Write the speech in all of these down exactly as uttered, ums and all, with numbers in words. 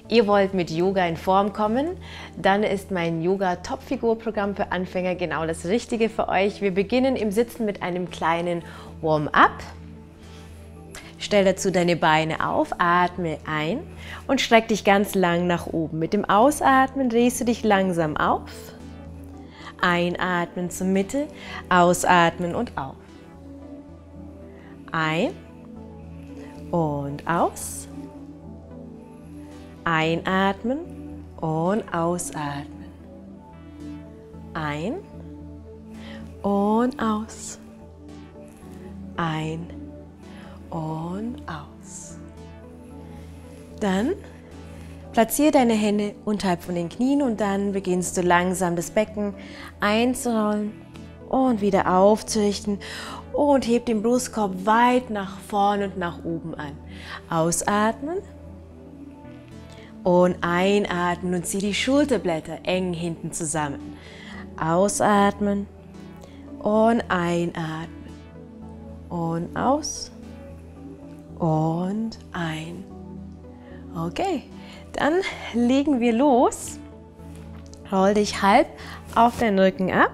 Ihr wollt mit Yoga in Form kommen, dann ist mein Yoga-Top-Figur-Programm für Anfänger genau das Richtige für euch. Wir beginnen im Sitzen mit einem kleinen Warm-up. Stell dazu deine Beine auf, atme ein und streck dich ganz lang nach oben. Mit dem Ausatmen drehst du dich langsam auf. Einatmen zur Mitte, ausatmen und auf. Ein und aus. Einatmen und ausatmen. Ein und aus. Ein und aus. Dann platziere deine Hände unterhalb von den Knien und dann beginnst du langsam das Becken einzurollen und wieder aufzurichten und heb den Brustkorb weit nach vorn und nach oben an. Ausatmen und einatmen und zieh die Schulterblätter eng hinten zusammen. Ausatmen und einatmen und aus und ein. Okay, dann legen wir los. Roll dich halb auf deinen Rücken ab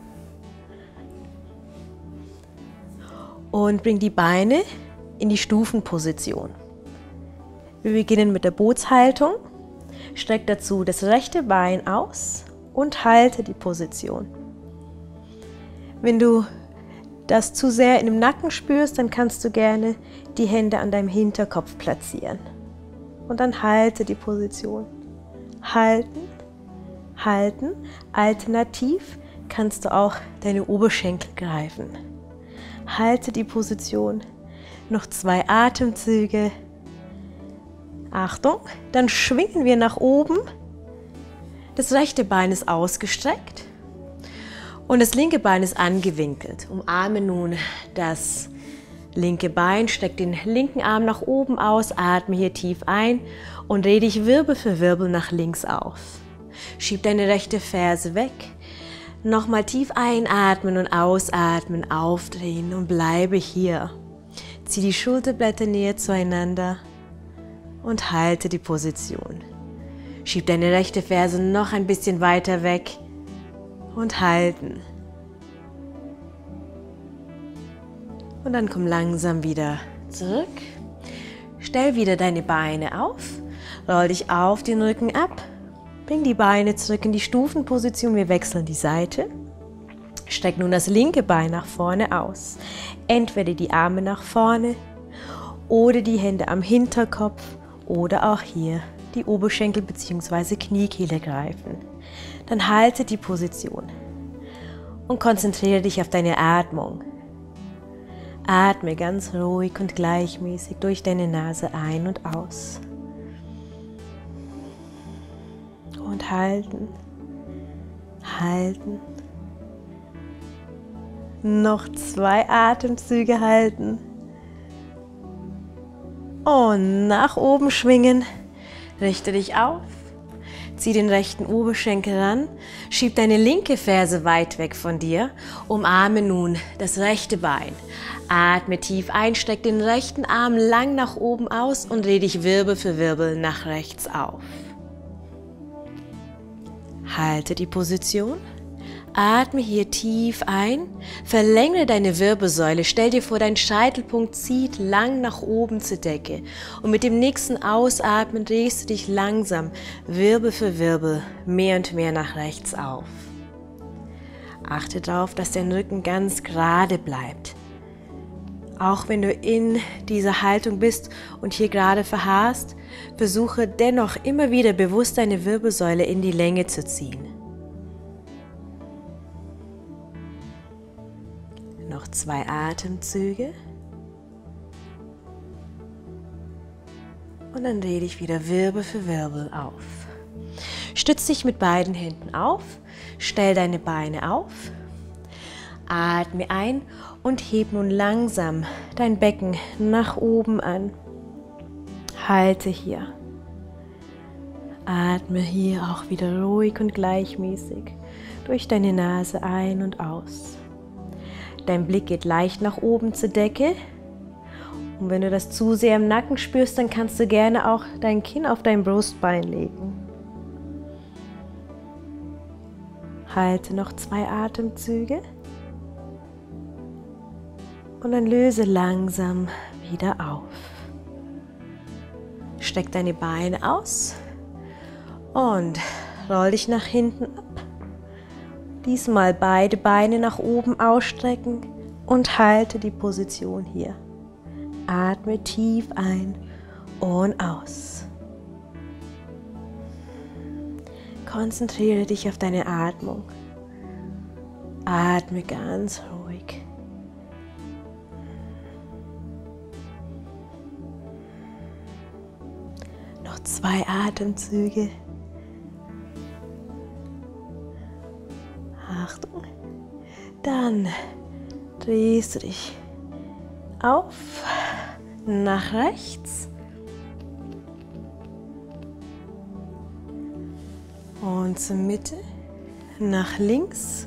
und bring die Beine in die Stufenposition. Wir beginnen mit der Bootshaltung. Streck dazu das rechte Bein aus und halte die Position. Wenn du das zu sehr in dem Nacken spürst, dann kannst du gerne die Hände an deinem Hinterkopf platzieren. Und dann halte die Position. Halten, halten. Alternativ kannst du auch deine Oberschenkel greifen. Halte die Position. Noch zwei Atemzüge. Achtung, dann schwingen wir nach oben. Das rechte Bein ist ausgestreckt und das linke Bein ist angewinkelt. Umarme nun das linke Bein, streck den linken Arm nach oben aus, atme hier tief ein und dreh dich Wirbel für Wirbel nach links auf. Schieb deine rechte Ferse weg. Nochmal tief einatmen und ausatmen, aufdrehen und bleibe hier. Zieh die Schulterblätter näher zueinander und halte die Position. Schieb deine rechte Ferse noch ein bisschen weiter weg und halten. Und dann komm langsam wieder zurück. Stell wieder deine Beine auf. Roll dich auf den Rücken ab. Bring die Beine zurück in die Stufenposition. Wir wechseln die Seite. Streck nun das linke Bein nach vorne aus. Entweder die Arme nach vorne oder die Hände am Hinterkopf oder auch hier die Oberschenkel bzw. Kniekehle greifen. Dann halte die Position und konzentriere dich auf deine Atmung. Atme ganz ruhig und gleichmäßig durch deine Nase ein und aus. Und halten, halten. Noch zwei Atemzüge halten. Und nach oben schwingen. Richte dich auf. Zieh den rechten Oberschenkel ran. Schieb deine linke Ferse weit weg von dir. Umarme nun das rechte Bein. Atme tief ein, streck den rechten Arm lang nach oben aus und dreh dich Wirbel für Wirbel nach rechts auf. Halte die Position. Atme hier tief ein, verlängere deine Wirbelsäule, stell dir vor, dein Scheitelpunkt zieht lang nach oben zur Decke und mit dem nächsten Ausatmen drehst du dich langsam Wirbel für Wirbel mehr und mehr nach rechts auf. Achte darauf, dass dein Rücken ganz gerade bleibt. Auch wenn du in dieser Haltung bist und hier gerade verharrst, versuche dennoch immer wieder bewusst deine Wirbelsäule in die Länge zu ziehen. Noch zwei Atemzüge. Und dann dreh dich wieder Wirbel für Wirbel auf. Stütz dich mit beiden Händen auf, stell deine Beine auf, atme ein und heb nun langsam dein Becken nach oben an. Halte hier. Atme hier auch wieder ruhig und gleichmäßig durch deine Nase ein und aus. Dein Blick geht leicht nach oben zur Decke Und wenn du das zu sehr im Nacken spürst, dann kannst du gerne auch dein Kinn auf dein Brustbein legen. Halte noch zwei Atemzüge und dann löse langsam wieder auf. Streck deine Beine aus und roll dich nach hinten ab. Diesmal beide Beine nach oben ausstrecken und halte die Position hier. Atme tief ein und aus. Konzentriere dich auf deine Atmung. Atme ganz ruhig. Noch zwei Atemzüge. Achtung. Dann drehst du dich auf, nach rechts. Und zur Mitte, nach links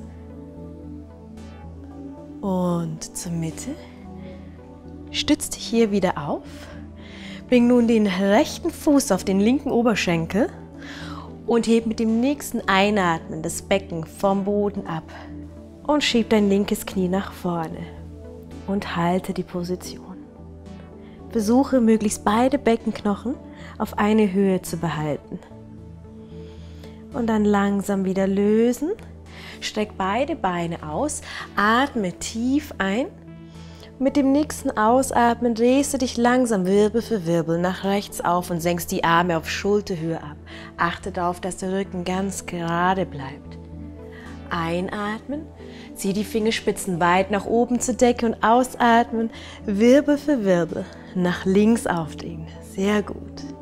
und zur Mitte. Stütz dich hier wieder auf. Bring nun den rechten Fuß auf den linken Oberschenkel und heb mit dem nächsten Einatmen das Becken vom Boden ab. Und schieb dein linkes Knie nach vorne und halte die Position. Versuche möglichst beide Beckenknochen auf eine Höhe zu behalten. Und dann langsam wieder lösen. Streck beide Beine aus. Atme tief ein. Mit dem nächsten Ausatmen drehst du dich langsam Wirbel für Wirbel nach rechts auf und senkst die Arme auf Schulterhöhe ab. Achte darauf, dass der Rücken ganz gerade bleibt. Einatmen. Zieh die Fingerspitzen weit nach oben zur Decke und ausatmen. Wirbel für Wirbel nach links aufdrehen. Sehr gut.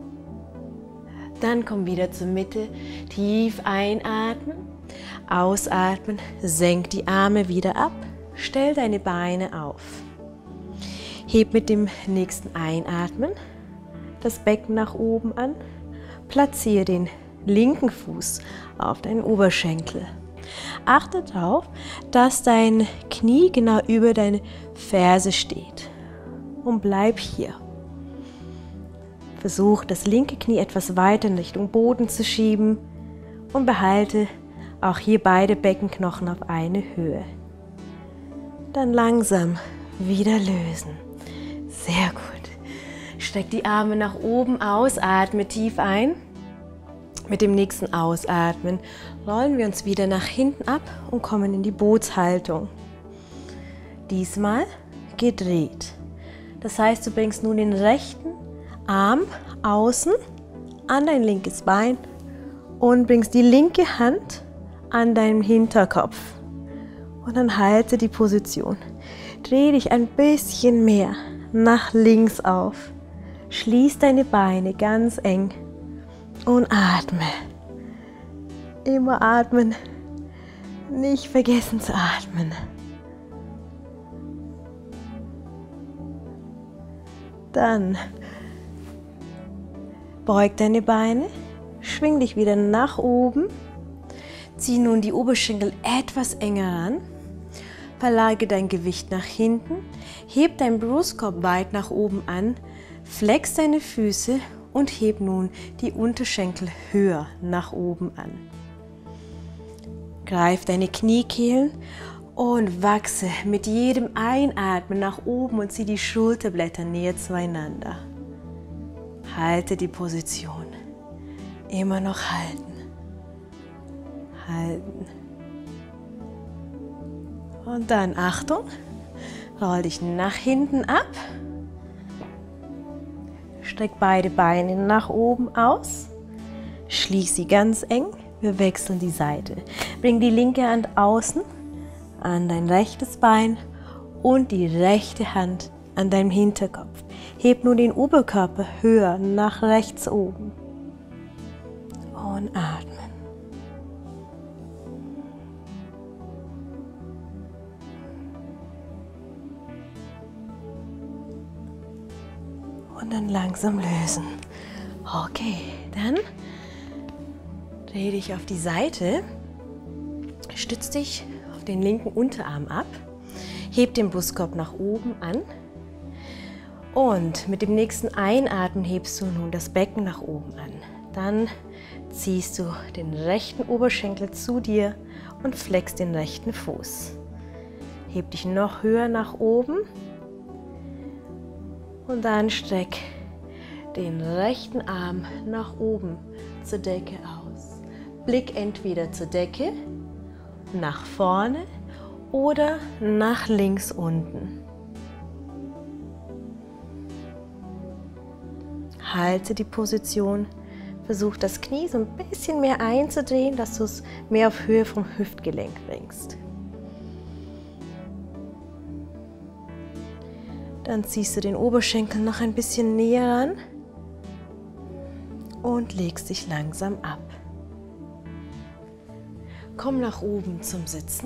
Dann komm wieder zur Mitte, tief einatmen, ausatmen, senk die Arme wieder ab, stell deine Beine auf. Heb mit dem nächsten Einatmen das Becken nach oben an, platziere den linken Fuß auf deinen Oberschenkel. Achte darauf, dass dein Knie genau über deine Ferse steht und bleib hier. Versuch, das linke Knie etwas weiter in Richtung Boden zu schieben und behalte auch hier beide Beckenknochen auf eine Höhe. Dann langsam wieder lösen. Sehr gut. Streck die Arme nach oben aus, atme tief ein. Mit dem nächsten Ausatmen rollen wir uns wieder nach hinten ab und kommen in die Bootshaltung. Diesmal gedreht. Das heißt, du bringst nun den rechten Arm außen an dein linkes Bein und bringst die linke Hand an deinen Hinterkopf. Und dann halte die Position. Dreh dich ein bisschen mehr nach links auf. Schließ deine Beine ganz eng und atme. Immer atmen. Nicht vergessen zu atmen. Dann beug deine Beine, schwing dich wieder nach oben, zieh nun die Oberschenkel etwas enger ran, verlagere dein Gewicht nach hinten, heb deinen Brustkorb weit nach oben an, flex deine Füße und heb nun die Unterschenkel höher nach oben an. Greif deine Kniekehlen und wachse mit jedem Einatmen nach oben und zieh die Schulterblätter näher zueinander. Halte die Position. Immer noch halten. Halten. Und dann Achtung. Roll dich nach hinten ab. Streck beide Beine nach oben aus. Schließ sie ganz eng. Wir wechseln die Seite. Bring die linke Hand außen an dein rechtes Bein und die rechte Hand an deinem Hinterkopf. Heb nun den Oberkörper höher nach rechts oben und atmen. Und dann langsam lösen. Okay, dann dreh dich auf die Seite, stütz dich auf den linken Unterarm ab, heb den Brustkorb nach oben an Und mit dem nächsten Einatmen hebst du nun das Becken nach oben an. Dann ziehst du den rechten Oberschenkel zu dir und fleckst den rechten Fuß. Heb dich noch höher nach oben und dann streck den rechten Arm nach oben zur Decke aus. Blick entweder zur Decke, nach vorne oder nach links unten. Halte die Position, versuch das Knie so ein bisschen mehr einzudrehen, dass du es mehr auf Höhe vom Hüftgelenk bringst. Dann ziehst du den Oberschenkel noch ein bisschen näher ran und legst dich langsam ab. Komm nach oben zum Sitzen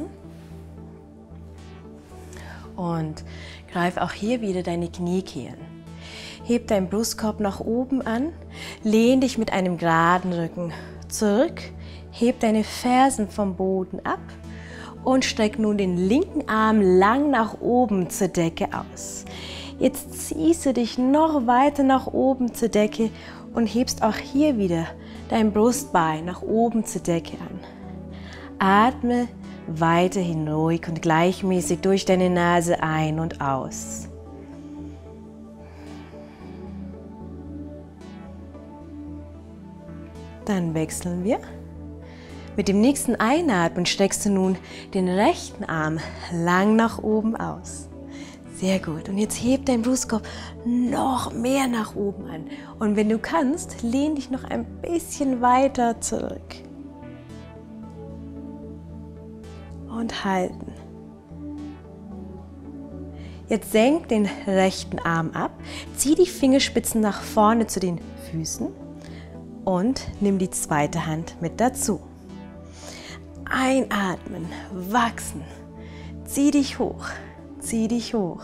und greif auch hier wieder deine Kniekehlen. Heb deinen Brustkorb nach oben an, lehn dich mit einem geraden Rücken zurück, heb deine Fersen vom Boden ab und streck nun den linken Arm lang nach oben zur Decke aus. Jetzt ziehst du dich noch weiter nach oben zur Decke und hebst auch hier wieder dein Brustbein nach oben zur Decke an. Atme weiterhin ruhig und gleichmäßig durch deine Nase ein und aus. Dann wechseln wir. Mit dem nächsten Einatmen streckst du nun den rechten Arm lang nach oben aus. Sehr gut. Und jetzt heb deinen Brustkorb noch mehr nach oben an. Und wenn du kannst, lehn dich noch ein bisschen weiter zurück. Und halten. Jetzt senk den rechten Arm ab, zieh die Fingerspitzen nach vorne zu den Füßen und nimm die zweite Hand mit dazu. Einatmen, wachsen, zieh dich hoch, zieh dich hoch.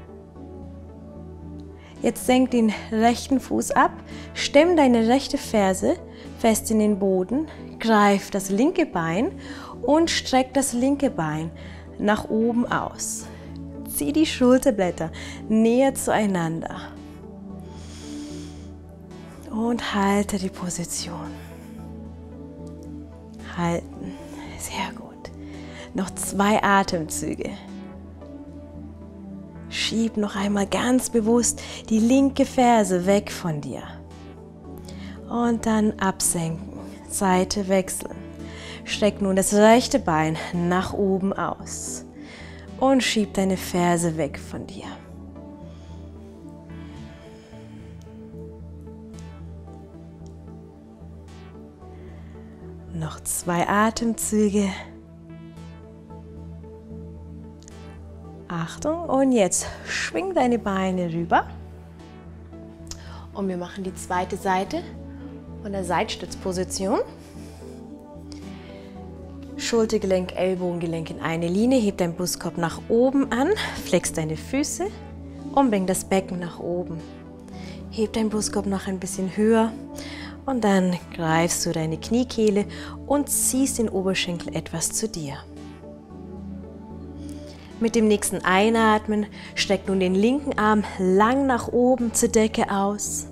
Jetzt senk den rechten Fuß ab, stemm deine rechte Ferse fest in den Boden, greif das linke Bein und streck das linke Bein nach oben aus. Zieh die Schulterblätter näher zueinander. Und halte die Position. Halten. Sehr gut. Noch zwei Atemzüge. Schieb noch einmal ganz bewusst die linke Ferse weg von dir. Und dann absenken. Seite wechseln. Streck nun das rechte Bein nach oben aus. Und schieb deine Ferse weg von dir. Noch zwei Atemzüge. Achtung, und jetzt schwing deine Beine rüber. Und wir machen die zweite Seite von der Seitstützposition. Schultergelenk, Ellbogengelenk in eine Linie, heb deinen Brustkorb nach oben an, flex deine Füße und bring das Becken nach oben. Heb deinen Brustkorb noch ein bisschen höher und dann greifst du deine Kniekehle und ziehst den Oberschenkel etwas zu dir. Mit dem nächsten Einatmen streck nun den linken Arm lang nach oben zur Decke aus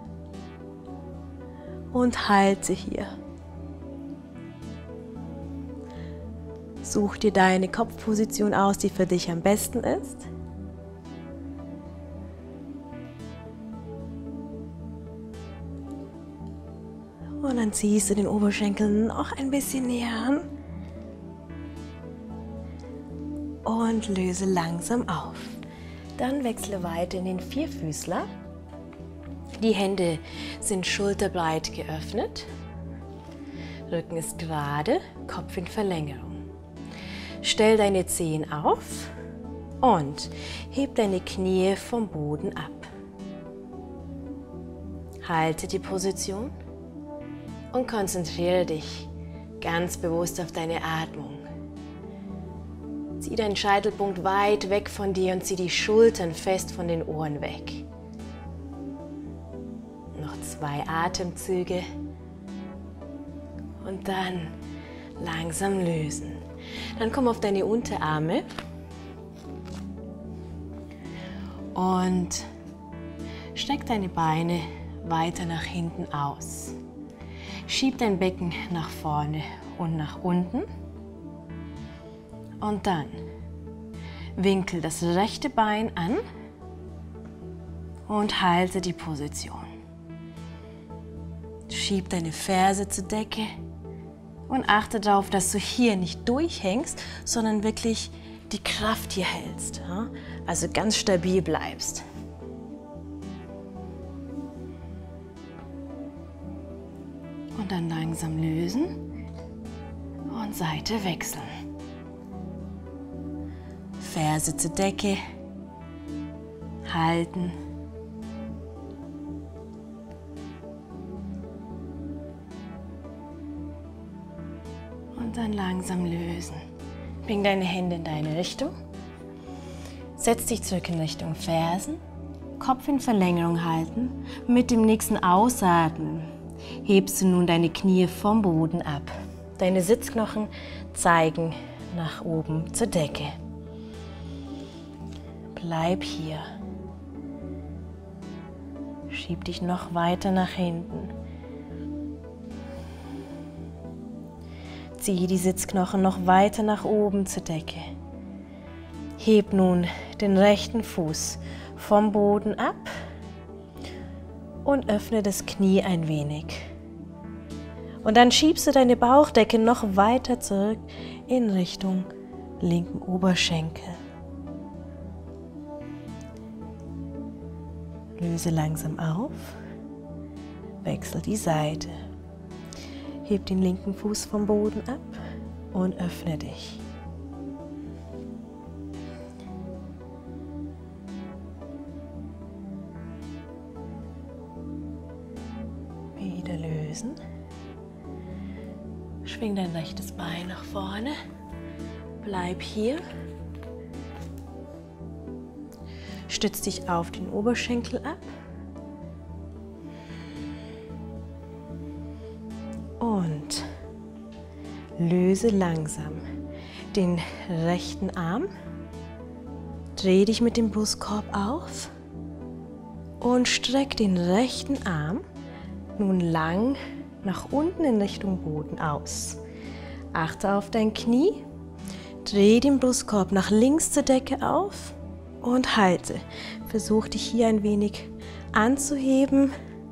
und halte hier. Such dir deine Kopfposition aus, die für dich am besten ist. Und dann ziehst du den Oberschenkel noch ein bisschen näher an. Und löse langsam auf. Dann wechsle weiter in den Vierfüßler. Die Hände sind schulterbreit geöffnet. Rücken ist gerade, Kopf in Verlängerung. Stell deine Zehen auf und heb deine Knie vom Boden ab. Halte die Position und konzentriere dich ganz bewusst auf deine Atmung. Zieh deinen Scheitelpunkt weit weg von dir und zieh die Schultern fest von den Ohren weg. Noch zwei Atemzüge und dann langsam lösen. Dann komm auf deine Unterarme und Streck deine Beine weiter nach hinten aus. Schieb dein Becken nach vorne und nach unten. Und dann winkel das rechte Bein an und halte die Position. Schieb deine Ferse zur Decke und achte darauf, dass du hier nicht durchhängst, sondern wirklich die Kraft hier hältst. Also ganz stabil bleibst. Und dann langsam lösen und Seite wechseln. Ferse zur Decke, halten. Und dann langsam lösen. Bring deine Hände in deine Richtung. Setz dich zurück in Richtung Fersen. Kopf in Verlängerung halten. Mit dem nächsten Ausatmen hebst du nun deine Knie vom Boden ab. Deine Sitzknochen zeigen nach oben zur Decke. Bleib hier. Schieb dich noch weiter nach hinten. Ziehe die Sitzknochen noch weiter nach oben zur Decke. Heb nun den rechten Fuß vom Boden ab und öffne das Knie ein wenig. Und dann schiebst du deine Bauchdecke noch weiter zurück in Richtung linken Oberschenkel. Löse langsam auf, wechsel die Seite. Heb den linken Fuß vom Boden ab und öffne dich. Wieder lösen. Schwing dein rechtes Bein nach vorne. Bleib hier. Stütz dich auf den Oberschenkel ab. Und löse langsam den rechten Arm. Dreh dich mit dem Brustkorb auf und streck den rechten Arm nun lang nach unten in Richtung Boden aus. Achte auf dein Knie. Dreh den Brustkorb nach links zur Decke auf und halte. Versuch dich hier ein wenig anzuheben.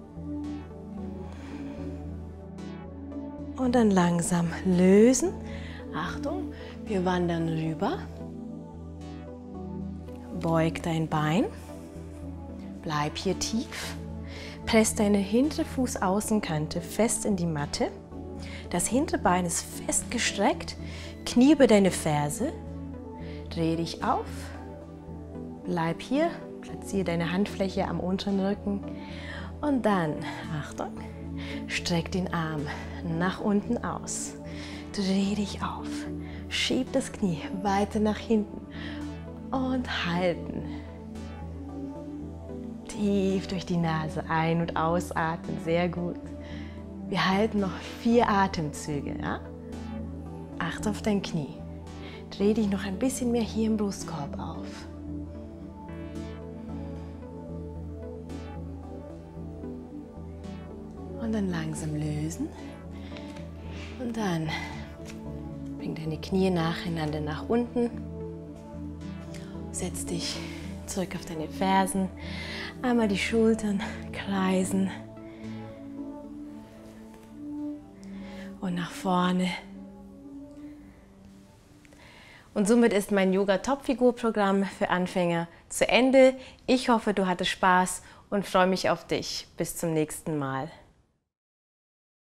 Und dann langsam lösen. Achtung, wir wandern rüber. Beug dein Bein. Bleib hier tief. Press deine hintere Fußaußenkante fest in die Matte. Das hintere Bein ist fest gestreckt. Knie über deine Ferse. Dreh dich auf. Bleib hier. Platziere deine Handfläche am unteren Rücken. Und dann, Achtung, streck den Arm nach unten aus. Dreh dich auf. Schieb das Knie weiter nach hinten. Und halten. Tief durch die Nase ein- und ausatmen. Sehr gut. Wir halten noch vier Atemzüge. Ja? Achte auf dein Knie. Dreh dich noch ein bisschen mehr hier im Brustkorb auf. Und dann langsam lösen. Und dann bring deine Knie nacheinander nach unten. Setz dich zurück auf deine Fersen. Einmal die Schultern kreisen. Und nach vorne. Und somit ist mein Yoga-Top-Figur-Programm für Anfänger zu Ende. Ich hoffe, du hattest Spaß und freue mich auf dich. Bis zum nächsten Mal.